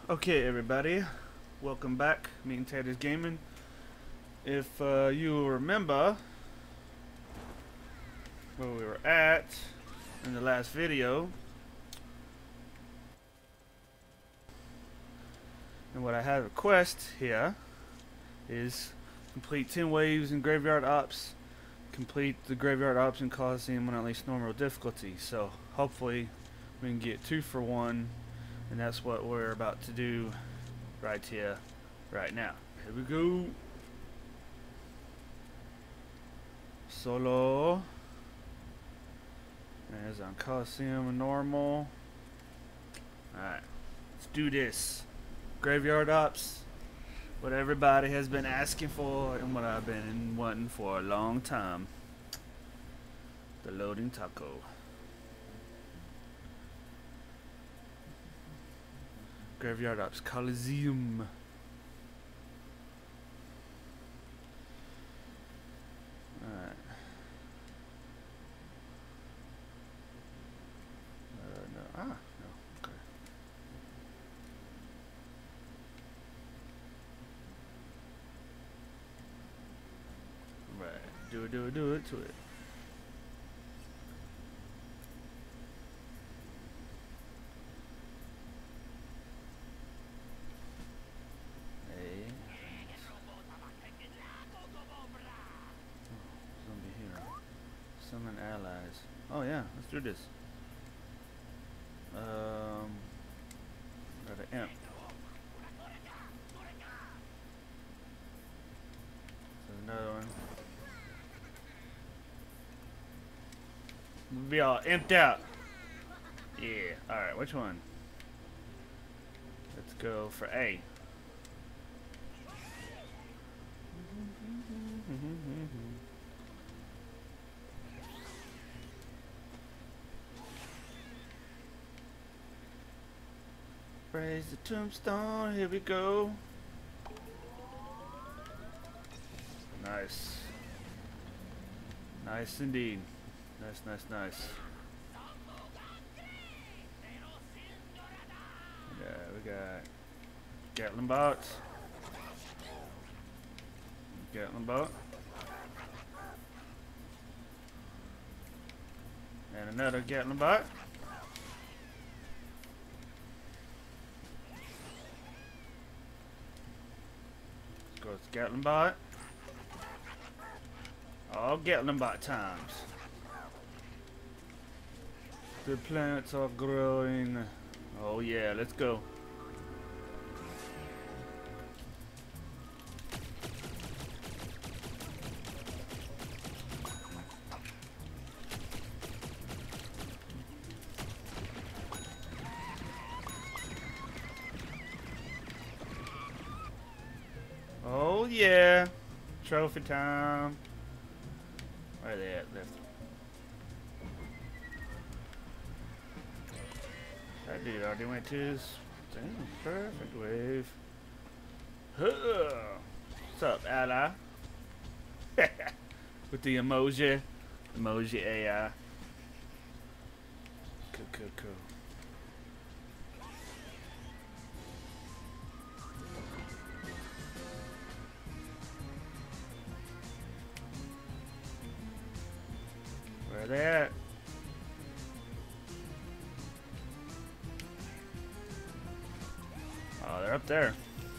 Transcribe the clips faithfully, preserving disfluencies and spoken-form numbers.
Okay, everybody, welcome back. Me and Tater's Gaming. If uh, you remember where we were at in the last video, and what I had a request here is complete ten waves in Graveyard Ops, complete the Graveyard Ops in Colizeum on at least normal difficulty. So hopefully we can get two for one, and that's what we're about to do right here, right now. Here we go. Solo. There's on Coliseum normal. Alright, let's do this. Graveyard Ops. What everybody has been asking for and what I've been wanting for a long time. The loading taco. Graveyard Ops Colizeum. Alright. Uh, no. Ah, no. Okay. Right. Do it, do it, do it to it. Summon allies. Oh yeah, let's do this. Um, got an imp. There's another one. We'll be all imped out. Yeah. All right. Which one? Let's go for A. Raise the tombstone, here we go. Nice. Nice indeed. Nice, nice, nice. Yeah, we got Gatling bots. Gatling bot. And another Gatling bot. Go with Gatling bot. All Gatling bot times. The plants are growing. Oh yeah, let's go. Oh yeah, trophy time. Where are they at? Left. That dude already went to his damn perfect wave. Huh. What's up, ally? With the emoji, emoji A I. Cool, cool, cool. Where are they at? Oh, they're up there.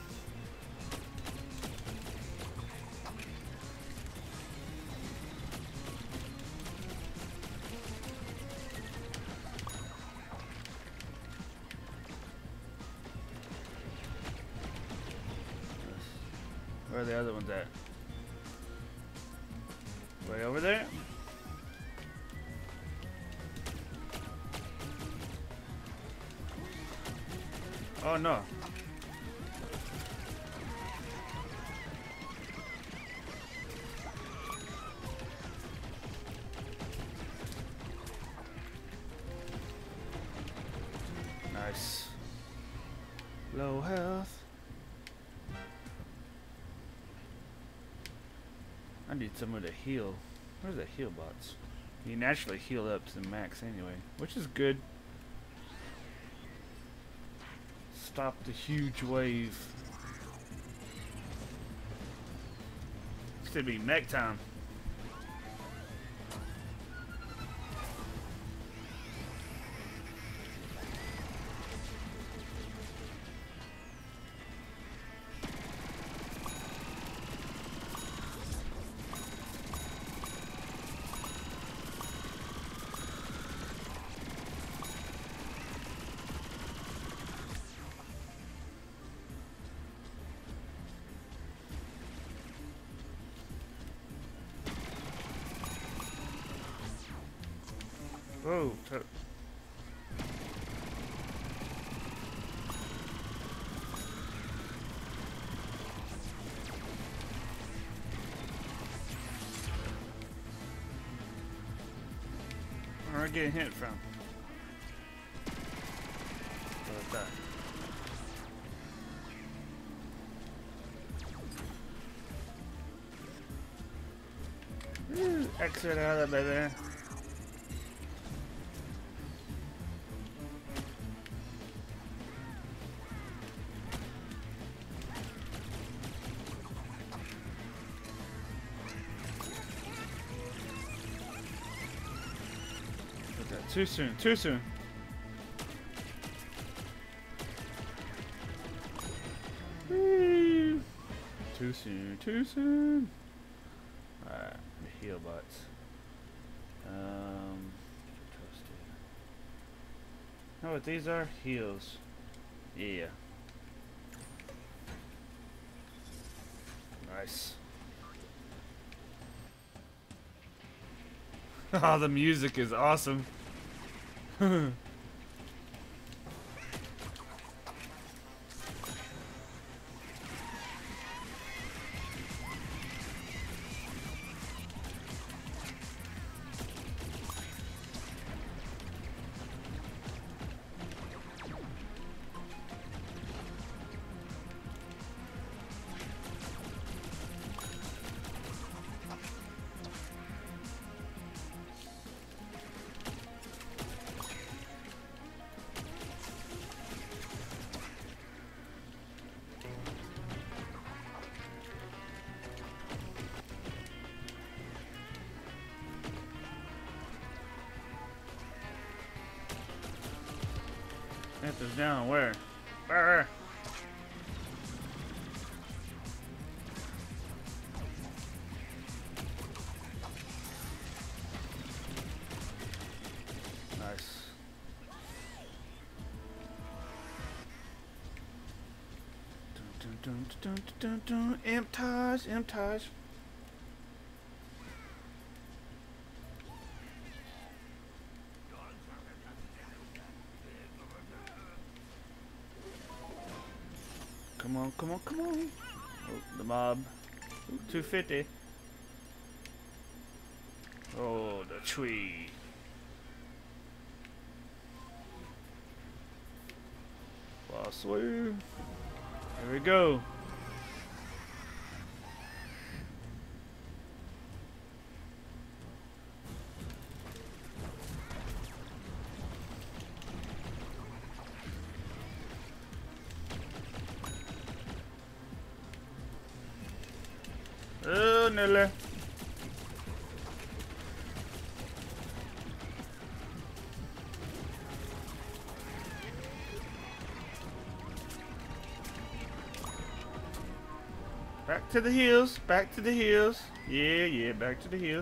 Where are the other ones at? Way over there? Oh no. Nice. Low health. I need someone to heal. Where's the heal bots? You naturally heal up to the max anyway, which is good. stop the huge wave. This should be mech time. Whoa. Where am I getting hit from? What that? Woo, exit out of there. Too soon, too soon. Whee! Too soon, too soon. Alright, the heal bots. Um, know what these are? Heals. Yeah. Nice. Oh, the music is awesome. Panthers down, where? Where? Nice. Dun dun dun dun dun dun. Imtage, imtage. Come on, come on, come on. Oh, the mob. Ooh, two fifty. Oh, the tree. Boss wave. Here we go. Oh, nearly. Back to the hills, back to the hills. Yeah, yeah, back to the hills.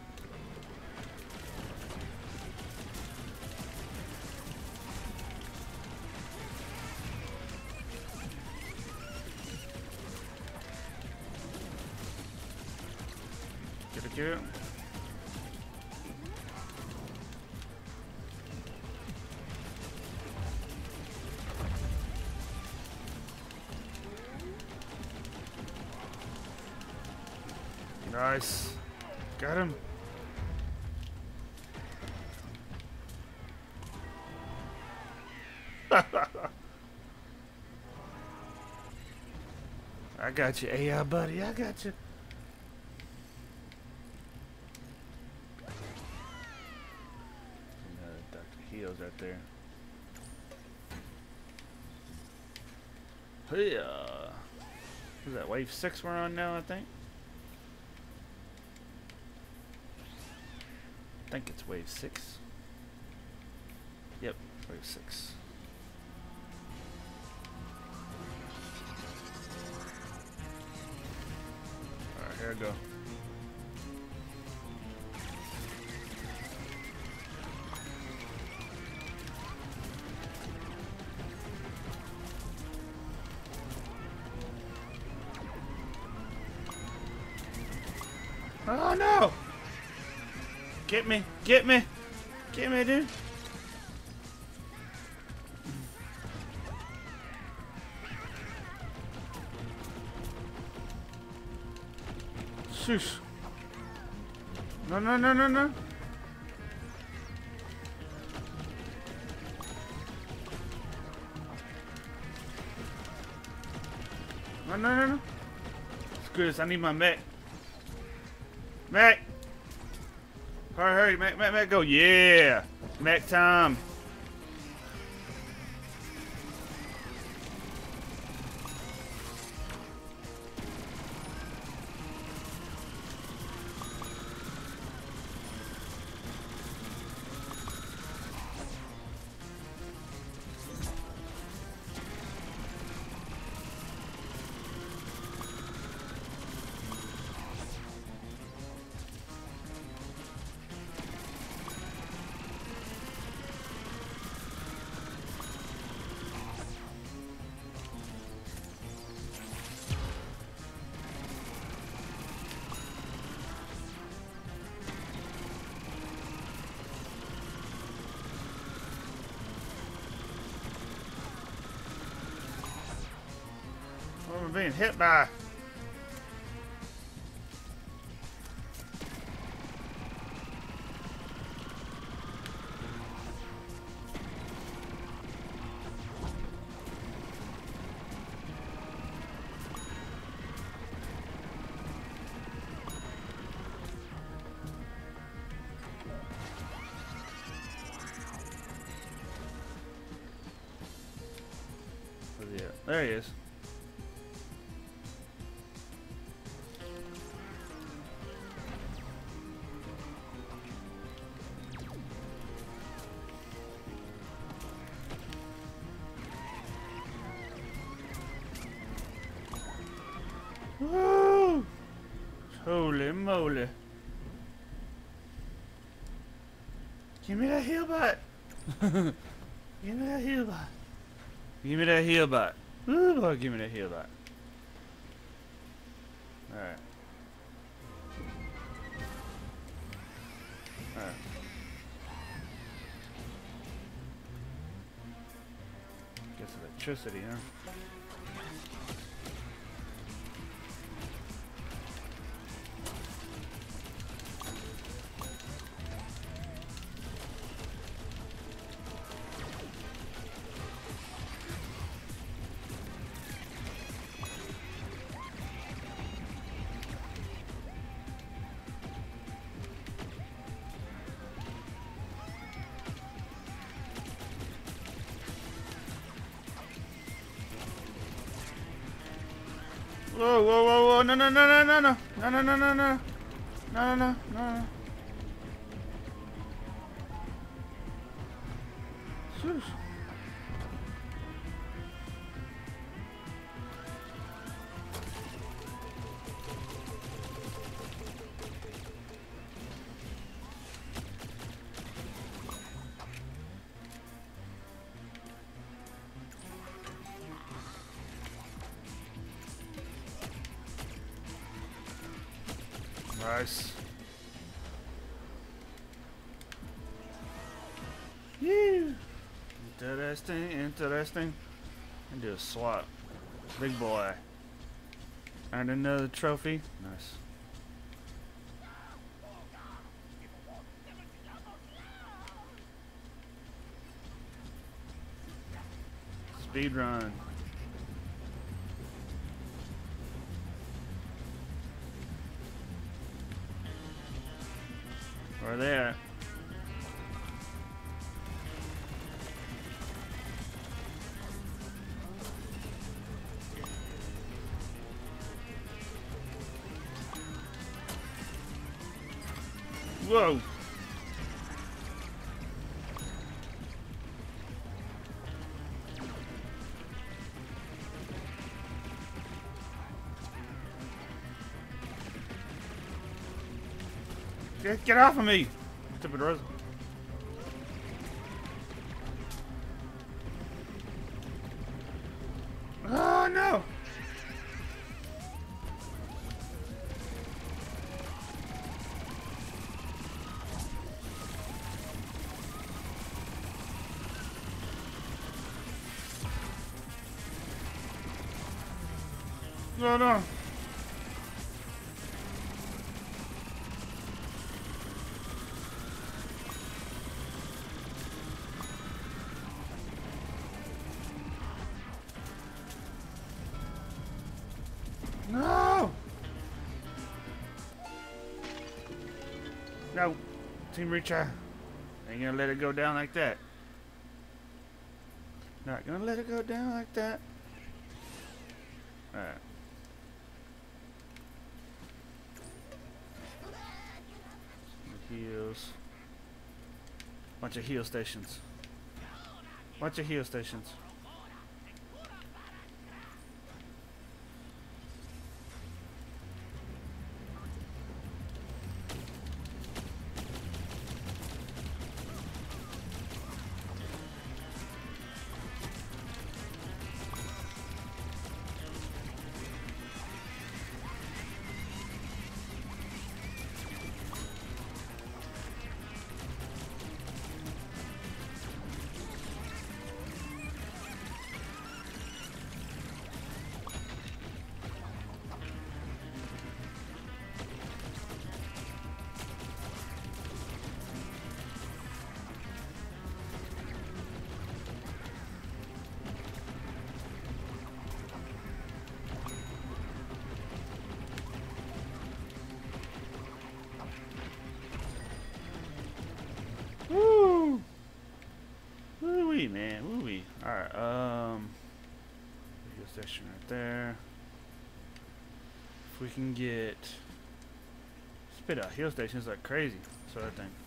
Get it, get it. Nice. Got him. I got you, A I buddy. I got you. Doctor Heals right there. Hey, uh, is that wave six we're on now? I think. I think it's wave six. Yep, wave six. All right, here I go. Oh no! Get me! Get me! Get me, dude! Shush! No, no, no, no, no! No, no, no, no! Screw this, I need my mech. Mech! Hurry, hurry, mech, mech, mech, go! Yeah! Mech time! What am I being hit by? Yeah, there he is. Woo! Holy moly. Give me that heal bot. Give me that heal bot. Give me that heal bot. Ooh, boy, give me that heal bot. Alright. Alright. Guess electricity, huh? Whoa, whoa, whoa, whoa, no, no, no, no, no, no, no, no, no, no, no, no, no, no, no. Shush. Nice. Yeah. Interesting, interesting. And do a swap. Big boy. And another trophy. Nice. Speed run. Where they at? Whoa. Get, get off of me! Stupid Rose. Oh no! No, no. No! No! Team Reacher. Ain't gonna let it go down like that. Not gonna let it go down like that. Alright. Heals. Bunch of heal stations. Bunch of heal stations. Woo! Woo-wee, man. Woo-wee. Alright, um... heal station right there. If we can get... spit out heal stations like crazy. Sort of thing.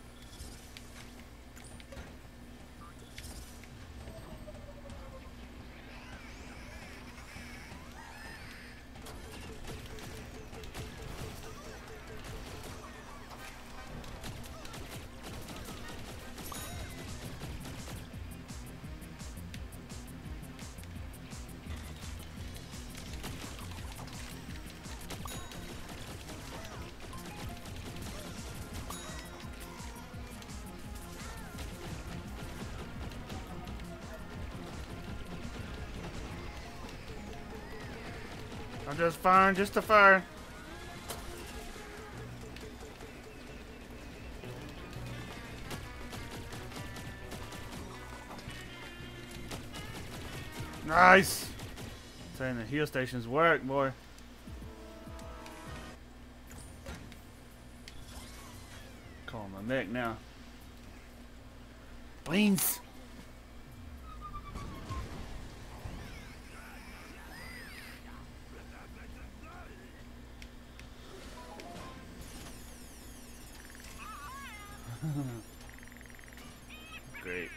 I'm just firing, just to fire. Nice. Saying the heal stations work, boy. Calling my mech now. Beans. Great.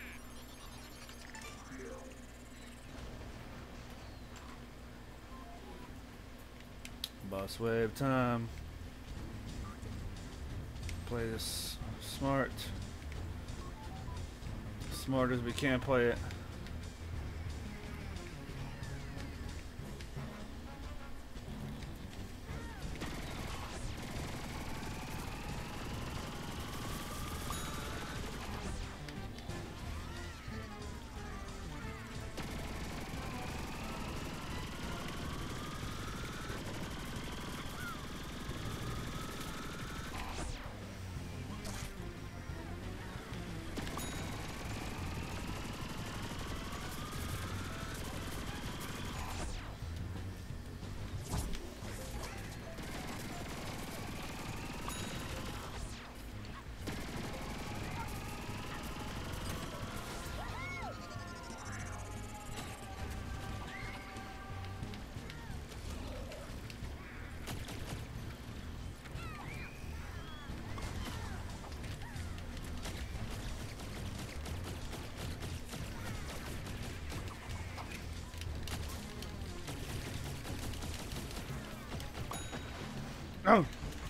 Boss wave time. Play this smart. Smart as we can play it. Oh.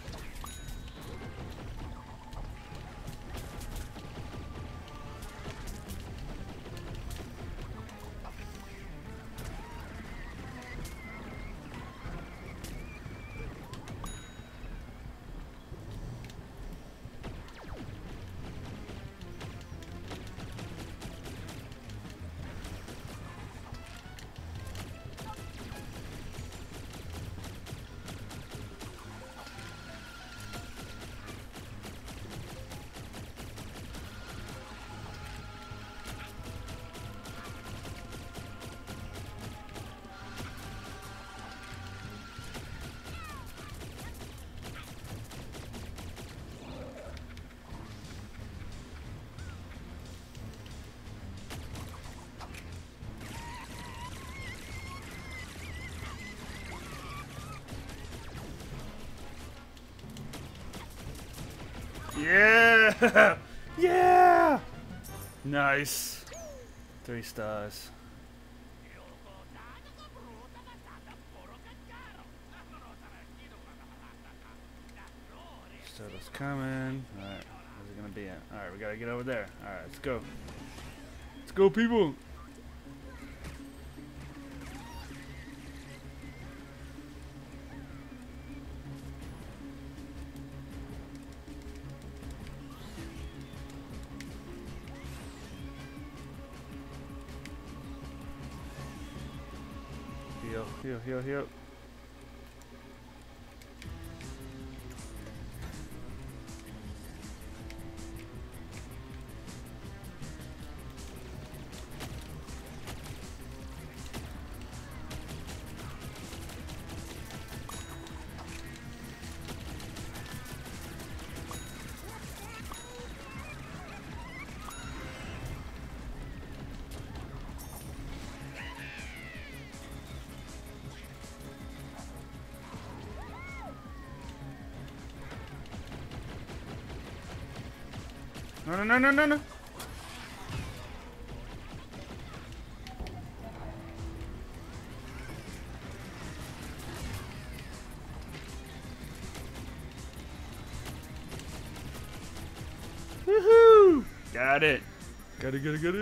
Yeah! Yeah! Nice. Three stars. Turtle's coming. Alright, where's it gonna be at? Alright, we gotta get over there. Alright, let's go. Let's go, people! Heal, heal, heal, heal. No, no, no, no, no, no. Woohoo! Got it. Got it, got it, got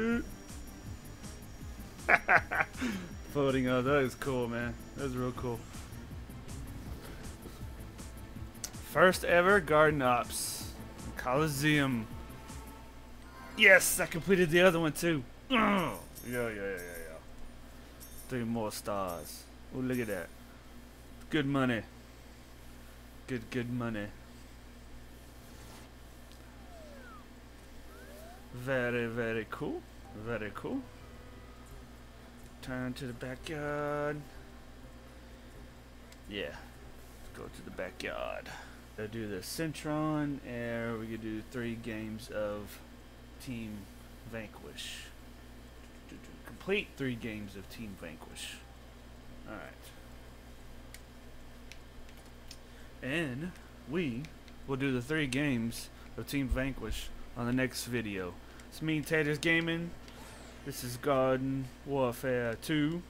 it. Floating up. That is cool, man. That was real cool. First ever garden ops. Colizeum. Yes, I completed the other one too. Yeah, yeah, yeah, yeah, yeah. Three more stars. Oh, look at that. Good money. Good, good money. Very, very cool. Very cool. Turn to the backyard. Yeah. Let's go to the backyard. Gonna do the Centron, and we can do three games of Team Vanquish. Complete three games of Team Vanquish. Alright. And we will do the three games of Team Vanquish on the next video. It's me, Taters Gaming. This is Garden Warfare two.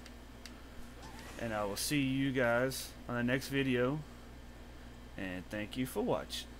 And I will see you guys on the next video. And thank you for watching.